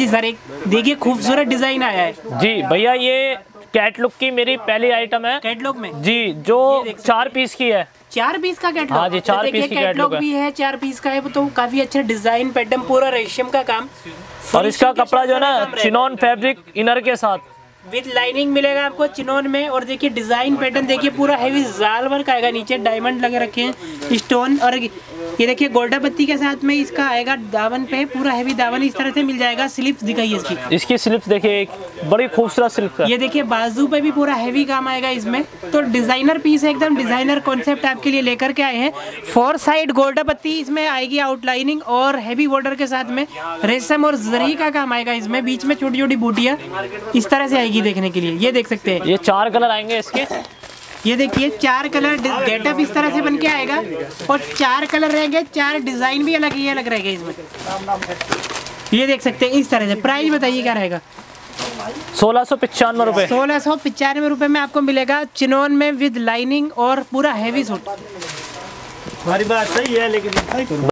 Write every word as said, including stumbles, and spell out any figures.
जी sir, एक देखिए खूबसूरत डिजाइन आया है जी भैया। ये कैटलॉग की मेरी पहली आइटम है कैटलॉग में जी, जो चार पीस की है। चार पीस का कैटलॉग। हाँ जी, चार पीस की कैटलॉग भी है, चार पीस का है, तो काफी अच्छा डिजाइन पैटर्न, पूरा रेशम का काम। और इसका कपड़ा जो है ना चिनॉन फैब्रिक इनर के साथ विद लाइनिंग मिलेगा आपको चिनोन में। और देखिए डिजाइन पैटर्न देखिए, पूरा हैवी जाल वर्क आएगा, नीचे डायमंड लगे रखे हैं स्टोन। और ये देखिए गोल्डा पत्ती के साथ में इसका आएगा दावन पे, पूरा हैवी दावन इस तरह से मिल जाएगा। स्लिप्स दिखाइए इसकी, इसकी स्लिप्स देखिए, एक बड़ी खूबसूरत स्लिप्स है। ये देखिए बाजू पे भी पूरा हैवी काम आएगा इसमें। तो डिजाइनर पीस है, एकदम डिजाइनर कॉन्सेप्ट आपके लिए लेकर के आए हैं। फोर साइड गोल्डा पत्ती इसमें आएगी आउटलाइनिंग, और हैवी बॉर्डर के साथ में रेशम और जरी का काम आएगा इसमें। बीच में छोटी छोटी बूटियां इस तरह से आएगी देखने के लिए, ये देख सकते हैं। ये चार कलर आएंगे इसके, ये देखिए चार कलर गेटअप इस तरह से बन के आएगा, और चार कलर रहेंगे, चार डिजाइन भी अलग ही अलग रहेंगे इसमें। ये देख सकते हैं इस तरह से। प्राइस बताइए क्या रहेगा? सोलह सौ पचानवे रुपए सोलह सौ पचानवे रुपए में आपको मिलेगा चिनोन में विद लाइनिंग और पूरा हैवी सूट। हमारी बात सही है लेकिन